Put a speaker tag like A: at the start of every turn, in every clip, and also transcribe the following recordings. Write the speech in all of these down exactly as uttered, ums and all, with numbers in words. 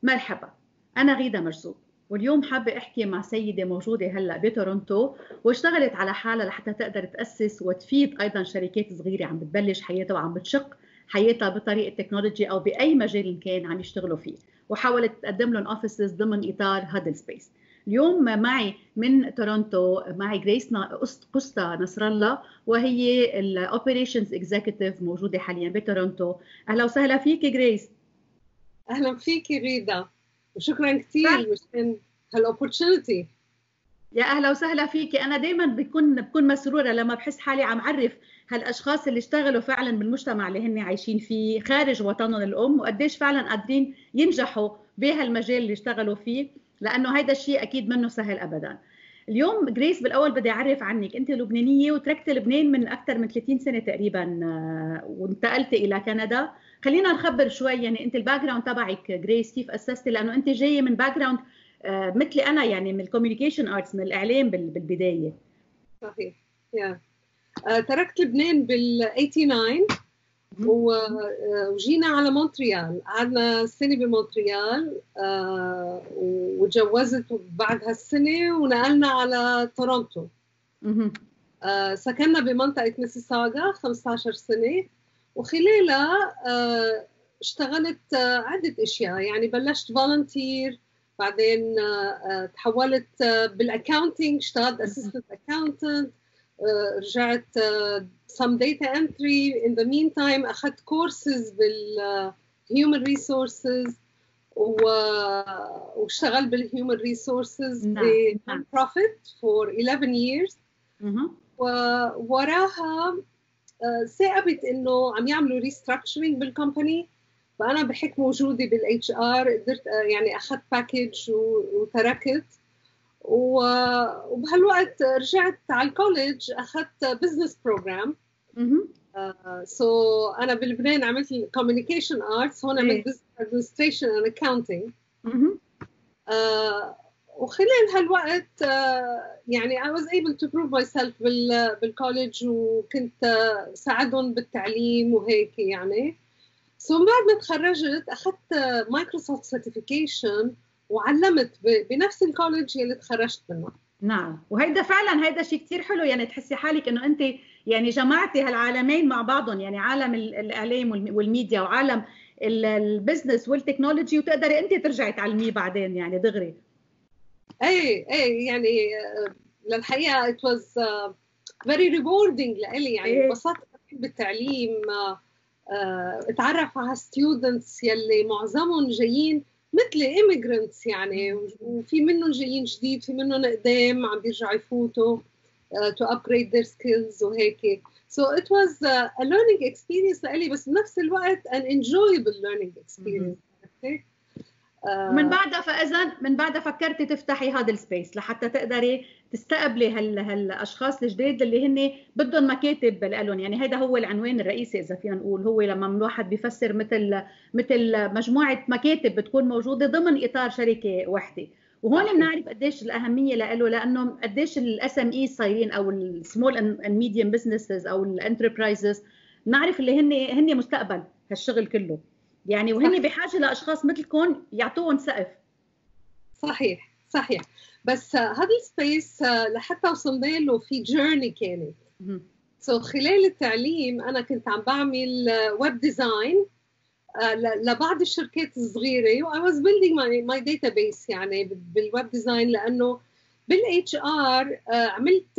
A: مرحبا، أنا غيدة مرزوق، واليوم حابة أحكي مع سيدة موجودة هلأ بتورونتو واشتغلت على حالها لحتى تقدر تأسس وتفيد أيضا شركات صغيرة عم بتبلش حياتها وعم بتشق حياتها بطريقة التكنولوجي أو بأي مجال كان عم يشتغلوا فيه، وحاولت تقدم لهم اوفيسز ضمن إطار هادل سبيس. اليوم معي من تورونتو معي جريس قسطى نصر الله، وهي الاوبريشنز اكزيكتيف موجودة حاليا بتورونتو. أهلا وسهلا فيك جريس.
B: اهلا فيكي غيدة، وشكرا كثير مشان هالاوبورتونيتي.
A: يا اهلا وسهلا فيكي. انا دائما بكون بكون مسروره لما بحس حالي عم عرف هالاشخاص اللي اشتغلوا فعلا بالمجتمع اللي هن عايشين فيه خارج وطنهم الام، وقديش فعلا قادرين ينجحوا بهالمجال اللي اشتغلوا فيه، لانه هيدا الشيء اكيد منه سهل ابدا. اليوم جريس بالاول بدي اعرف عنك، انت لبنانيه وتركت لبنان من اكثر من ثلاثين سنه تقريبا وانتقلتي الى كندا. خلينا نخبر شوي، يعني انت الباك جراوند تبعك جريس كيف اسستي، لانه انت جايه من باك جراوند آه مثلي انا، يعني من الكوميونيكيشن ارتس، من الاعلام بالبدايه.
B: صحيح. يا آه، تركت لبنان بال تسعة وثمانين وجينا على مونتريال، قعدنا سنه بمونتريال آه، وتجوزت بعد هالسنه ونقلنا على تورونتو. آه، سكننا بمنطقه ميسيساغا خمسة عشر سنه، وخلالها آه، اشتغلت آه، عده اشياء. يعني بلشت فولنتير، بعدين uh, تحولت uh, بالاكاونتنج، اشتغلت اسيستنت اكاونتنت، uh, رجعت uh, some data entry. in the meantime اخذت كورسز بالهيومن ريسورسز واشتغلت بالهيومن ريسورسز ب non-profit for eleven years. ووراها uh, ثاقبت انه عم يعملوا ريستراكشرينج بالكومباني، فأنا بحكم وجودي بالاتش ار قدرت يعني أخذت باكج وتركت، وبهالوقت رجعت على الكوليدج أخذت بزنس بروجرام. سو أنا بلبنان عملت كوميونيكيشن ارتس، هون عملت بزنس ادمنستريشن اند اكاونتنج. وخلال هالوقت uh, يعني I was able to prove myself بال بالكوليدج، وكنت uh, ساعدهم بالتعليم وهيك يعني. ثم بعد ما تخرجت أخذت مايكروسوفت سيرتيفيكيشن وعلمت بنفس الكوليدج اللي تخرجت منه.
A: نعم، وهيدا فعلا هيدا شيء كثير حلو، يعني تحسي حالك انه انت يعني جمعتي هالعالمين مع بعضهم، يعني عالم الاعلام والميديا وعالم البزنس والتكنولوجي، وتقدري انت ترجعي تعلميه بعدين يعني دغري.
B: اي اي يعني للحقيقه it was very rewarding لإلي، يعني انبسطت بالتعليم. Uh, اتعرف على ستودنتس يلي معظمهم جايين مثل immigrants يعني، وفي منهم جايين جديد، في منهم قدام عم بيرجعوا يفوتوا uh, to upgrade their skills وهيك. so it was uh, a learning experience لإلي، بس بنفس الوقت an enjoyable learning experience. okay.
A: ومن بعدها فاذا من بعدها فكرتي تفتحي هذا السبيس لحتى تقدري تستقبلي هال هالاشخاص الجديد اللي هن بدهم مكاتب لهم، يعني هذا هو العنوان الرئيسي اذا فينا نقول، هو لما الواحد بيفسر مثل مثل مجموعه مكاتب بتكون موجوده ضمن اطار شركه واحده. وهون بنعرف قديش الاهميه له، لانه قديش الاس ام اي صايرين او السمول اند ميديوم بزنسز او الانتربرايزز، بنعرف اللي هن هن مستقبل هالشغل كله يعني، وهن بحاجه لاشخاص مثلكم يعطوهم سقف.
B: صحيح صحيح. بس هذا السبيس لحتى وصلنا له في جيرني كانت. سو so خلال التعليم انا كنت عم بعمل ويب ديزاين لبعض الشركات الصغيره، و I was building my my database يعني بالويب ديزاين، لانه بالاتش ار عملت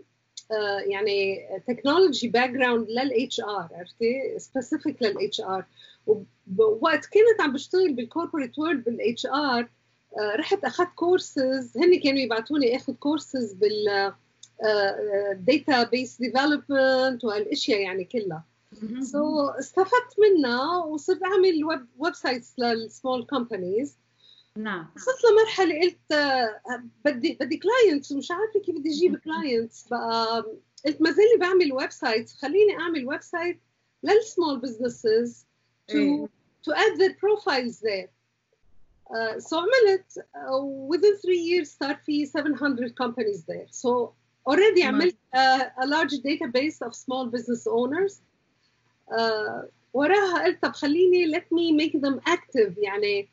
B: يعني تكنولوجي باك جراوند للاتش ار، عرفتي سبيسيفيك للاتش ار. ووقت كنت عم بشتغل بالكوربوريت وورد بالاتش ار رحت اخذت كورسز، هن كانوا يبعثوني اخذ كورسز بال داتا بيس ديفلوبمنت وهالاشياء يعني كلها. سو so, استفدت منها وصرت اعمل ويب ويب سايتس للسمول كومبانيز.
A: نعم.
B: وصلت لمرحله قلت بدي بدي كلاينتس ومش عارفه كيف بدي اجيب كلاينتس. بقى قلت ما زلي بعمل ويب سايتس، خليني اعمل ويب سايت للسمول بزنسز to to add their profiles there. Uh, so عملت uh, within three years صار في seven hundred companies there. So already عملت uh, a large database of small business owners. Uh, وراها قلت طب خليني let me make them active، يعني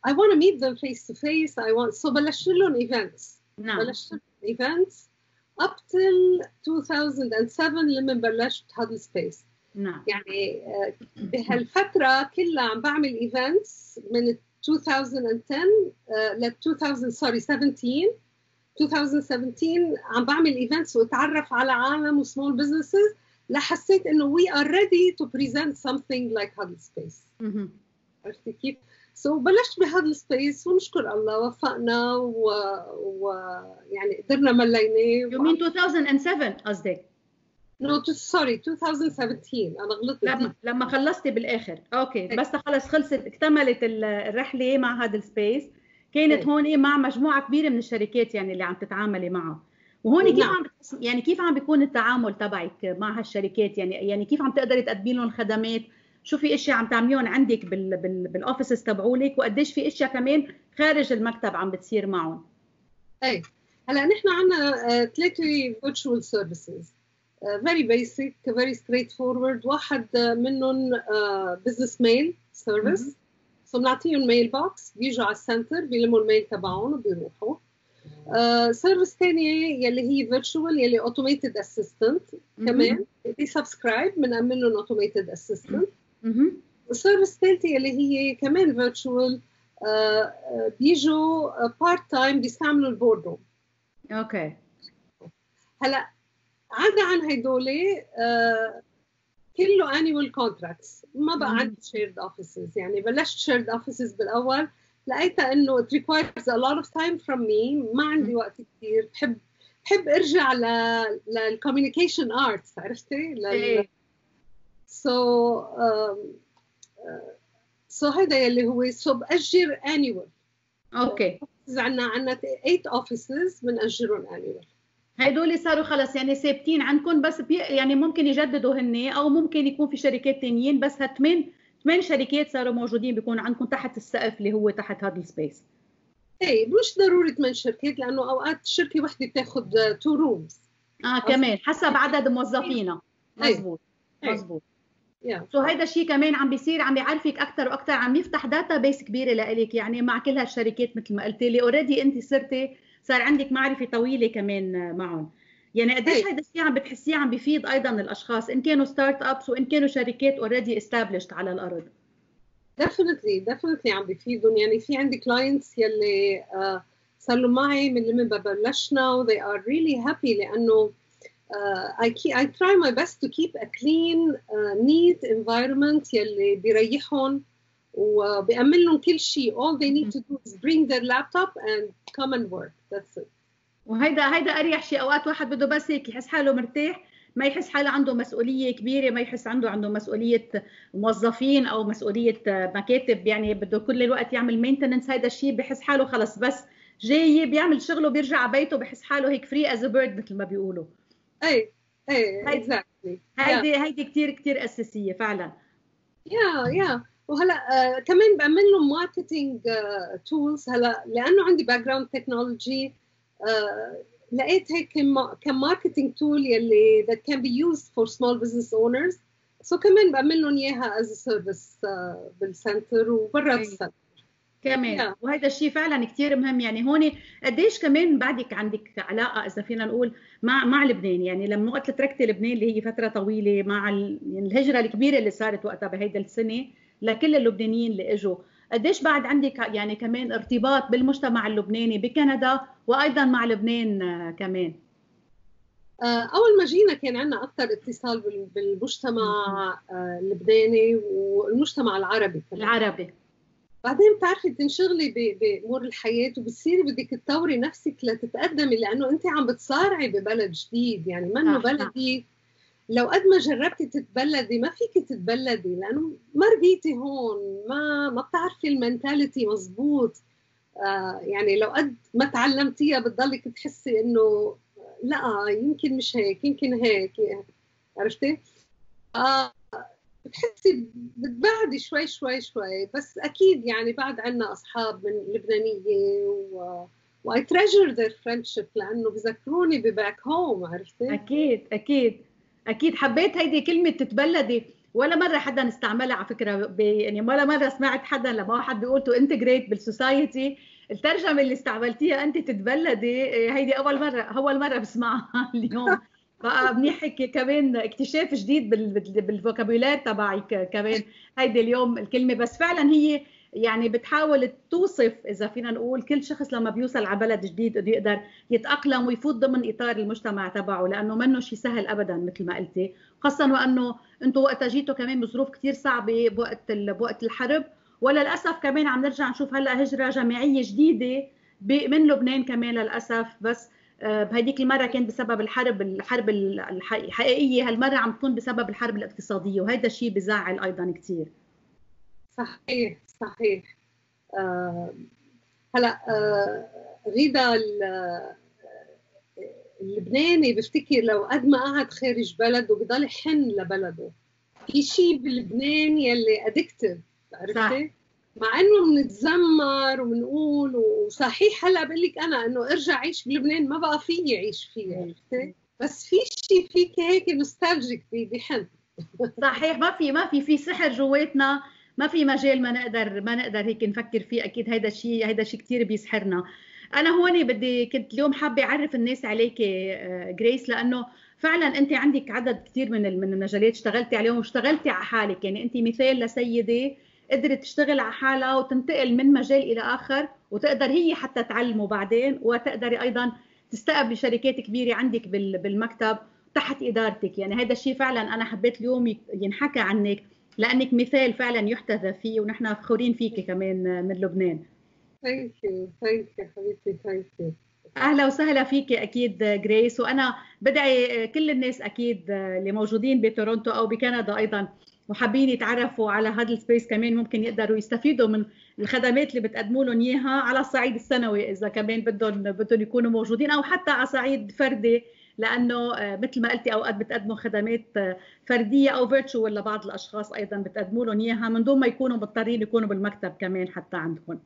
B: I want to meet them face to face. I want so بلشت لهم events.
A: نعم.
B: بلشت events up till two thousand seven لما بلشت هذا space.
A: نعم.
B: يعني بهالفترة كلها عم بعمل events من two thousand ten ل two thousand sorry seventeen twenty seventeen عم بعمل events واتعرف على عالم وسمول businesses لحسيت انه we are ready to present something like هذا space. عرفتي كيف؟ so بلشت بهذا السبيس ونشكر الله وفقنا و... و... يعني قدرنا مليناه.
A: You mean two thousand seven قصدك؟
B: No, sorry twenty seventeen أنا غلطت.
A: لما لما خلصتي بالآخر. أوكي بس خلص خلصت اكتملت الرحلة مع هذا السبيس كانت هون مع مجموعة كبيرة من الشركات يعني اللي عم تتعاملي معها. وهون كيف عم يعني كيف عم بيكون التعامل تبعك مع هالشركات يعني يعني كيف عم تقدري تقدمي لهم خدمات؟ شو في اشياء عم تعمليهم عندك بال بال بالاوفيسز تبعولك وقديش في اشياء كمان خارج المكتب عم بتصير معهم؟
B: اي هلا نحن عندنا ثلاثه فيرتشوال سيرفيسز فيري بيسك فيري ستريت فورورد. واحد منهم بزنس ميل سيرفيس سو بنعطيهم ميل بوكس بيجوا على السنتر بيلموا الميل تبعهم وبيروحوا. سيرفيس uh, ثانيه يلي هي فيرتشوال يلي اوتوميتد اسيستنت كمان بي سبسكرايب بنعمل لهم اوتوميتد اسيستنت. السيرفيس الثالثه يلي هي كمان فيرتشوال uh, uh, بيجوا بارت uh, تايم بيستعملوا البورد روم.
A: اوكي
B: هلا عدا عن هدول uh, كله انيوال كونتراكتس ما بقى عندي شيرد اوفيسز. يعني بلشت شيرد اوفيسز بالاول لقيت انه it requires a lot of time from me ما عندي وقت كثير. بحب بحب ارجع ل للكوميونيكيشن ارتس عرفتي لل سو سو هذا يلي هو سو باجر انيوال.
A: اوكي
B: عندنا عندنا eight offices بنأجرهم انيوال.
A: هدول صاروا خلص يعني ثابتين عندكم بس بي يعني ممكن يجددوا هن او ممكن يكون في شركات ثانيين بس هالثمان ثمان شركات صاروا موجودين بيكونوا عندكم تحت السقف اللي هو تحت هذا السبيس.
B: ايه مش ضروري ثمان شركات لانه اوقات شركه وحده بتاخذ تو رومز.
A: اه كمان حسب عدد موظفينا. مزبوط مزبوط. سو هيدا الشيء كمان عم بيصير عم بيعرفك اكثر واكثر عم يفتح داتا بيس كبيره لإلك يعني مع كل هالشركات مثل ما قلتي لي اوريدي انت صرتي صار عندك معرفه طويله كمان معهم. يعني قديش هيدا الشيء عم بتحسيه عم بيفيد ايضا الاشخاص ان كانوا ستارت ابس وان كانوا شركات اوريدي استابلشت على الارض؟
B: definitely definitely عم بيفيدهم. يعني في عندي clients يلي uh, صار له معي من لما ببلشنا و they are really happy لأنه uh, I, keep, I try my best to keep a clean uh, neat environment يلي بيريحهم وبيأمن لهم كل شيء. all they need to do is bring their laptop and come and work. that's it.
A: وهيدا هيدا أريح شيء. أوقات واحد بده بس هيك يحس حاله مرتاح ما يحس حاله عنده مسؤولية كبيرة ما يحس عنده عنده مسؤولية موظفين أو مسؤولية مكاتب يعني بده كل الوقت يعمل مينتننس. هيدا الشيء بحس حاله خلص بس جاي بيعمل شغله بيرجع على بيته بحس حاله هيك فري از بيرد مثل ما بيقولوا.
B: اي اي exactly.
A: هيدي هيدي كثير كثير أساسية فعلا.
B: يا يا وهلا آه كمان بعمل لهم ماركتينج تولز. هلا لأنه عندي باك جراوند تكنولوجي آه لقيت هيك كم ماركتينج تول يلي that can be used for small business owners. سو so كمان بعمل لهم اياها as a service uh, بالسنتر وبرا السنتر
A: كمان. yeah. وهذا الشيء فعلا كثير مهم. يعني هون قديش كمان بعدك عندك علاقه اذا فينا نقول مع مع لبنان. يعني لما وقت تركتي لبنان اللي هي فتره طويله مع يعني الهجره الكبيره اللي صارت وقتها بهيدا السنه لكل اللبنانيين اللي اجوا قديش بعد عندك يعني كمان ارتباط بالمجتمع اللبناني بكندا وايضا مع لبنان كمان؟
B: اول ما جينا كان عندنا اكثر اتصال بالمجتمع اللبناني والمجتمع العربي كمان.
A: العربي
B: بعدين بتعرفي تنشغلي بامور الحياه وبتصيري بدك تطوري نفسك لتتقدمي لانه انت عم بتصارعي ببلد جديد. يعني منه بلدي لو قد ما جربتي تتبلدي ما فيك تتبلدي لانه ما ربيتي هون ما ما بتعرفي المنتاليتي مزبوط. آه يعني لو قد ما تعلمتيها بتضلك تحسي انه لا يمكن مش هيك يمكن هيك عرفتي. آه بتحسي بتبعدي شوي شوي شوي بس اكيد يعني بعد عنا اصحاب من لبنانيه و و I treasure their friendship لانه بذكروني بباك هوم عرفتي.
A: اكيد اكيد اكيد. حبيت هيدي كلمه تتبلدي ولا مره حدا استعملها على فكره، يعني ولا مره سمعت حدا لما واحد بيقول تو انتجريت بالسوسايتي الترجمه اللي استعملتيها انت تتبلدي، هيدي اول مره اول مره بسمعها اليوم. بقى منيح كمان اكتشاف جديد بالفوكابولار تبعك كمان هيدي اليوم الكلمه. بس فعلا هي يعني بتحاول توصف اذا فينا نقول كل شخص لما بيوصل على بلد جديد بده يقدر يتاقلم ويفوت ضمن اطار المجتمع تبعه، لانه منه شيء سهل ابدا مثل ما قلتي، خاصه وانه انتم وقت جيتوا كمان بظروف كثير صعبه بوقت بوقت الحرب، وللاسف كمان عم نرجع نشوف هلا هجره جماعيه جديده من لبنان كمان للاسف. بس بهديك المره كانت بسبب الحرب الحرب الحقيقيه، هالمره عم تكون بسبب الحرب الاقتصاديه، وهذا الشيء بزعل ايضا كثير.
B: صحيح صحيح. آه هلا آه غيدا اللبناني بفتكر لو قد ما قعد خارج بلده بضل يحن لبلده. في شيء بلبنان يلي ادكتيف، عرفتي؟ مع انه بنتذمر وبنقول، وصحيح هلا بقول لك انا انه ارجع عيش بلبنان ما بقى فيي اعيش فيه، عرفتي؟ بس في شيء فيك هيك نوستالجيك بحن.
A: صحيح، ما في ما في في سحر جواتنا، ما في مجال ما نقدر ما نقدر هيك نفكر فيه. اكيد هيدا الشيء هيدا الشيء كثير بيسحرنا. انا هون بدي كنت اليوم حابه اعرف الناس عليك جريس، لانه فعلا انت عندك عدد كثير من من المجالات اشتغلتي عليهم واشتغلتي على حالك. يعني انت مثال لسيده قدرت تشتغل على حالها وتنتقل من مجال الى اخر، وتقدر هي حتى تعلمه بعدين، وتقدري ايضا تستقبلي شركات كبيره عندك بالمكتب تحت ادارتك. يعني هذا الشيء فعلا انا حبيت اليوم ينحكى عنك، لانك مثال فعلا يحتذى فيه، ونحن فخورين فيكي كمان من لبنان.
B: ثانك يو ثانك يو حبيبتي، ثانك يو.
A: اهلا وسهلا فيكي اكيد جريس. وانا بدعي كل الناس اكيد اللي موجودين بتورونتو او بكندا ايضا وحابين يتعرفوا على هادل سبيس كمان ممكن يقدروا يستفيدوا من الخدمات اللي بتقدموا لهم اياها على الصعيد السنوي، اذا كمان بدهم بدهم يكونوا موجودين، او حتى على صعيد فردي، لانه مثل ما قلتي اوقات بتقدموا خدمات فرديه او فيرتشوال لبعض الاشخاص ايضا بتقدموا لهم اياها من دون ما يكونوا مضطرين يكونوا بالمكتب كمان حتى عندكم.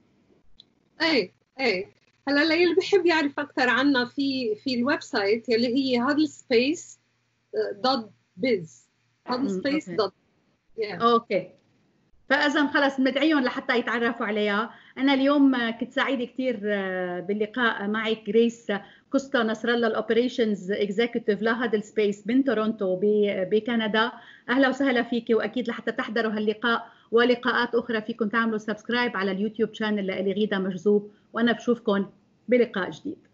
B: اي اي هلا اللي بحب يعرف اكثر عنا في في الويب سايت يلي هي هادل سبيس دوت بيز. هادل سبيس دوت.
A: اوكي، فاذا خلص ندعيهم لحتى يتعرفوا عليها. انا اليوم كنت سعيده كثير باللقاء معك جريس كوستا نصر الله، الاوبريشنز اكزيكتيف لهادل سبيس من تورونتو بكندا. اهلا وسهلا فيكي، واكيد لحتى تحضروا هاللقاء ولقاءات اخرى فيكم تعملوا سبسكرايب على اليوتيوب شانل لإلي غيدا مجذوب، وانا بشوفكم بلقاء جديد.